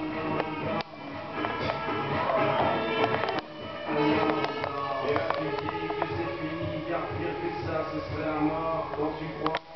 Et la musique, c'est fini, car pire que ça, ce serait la mort. Quand tu crois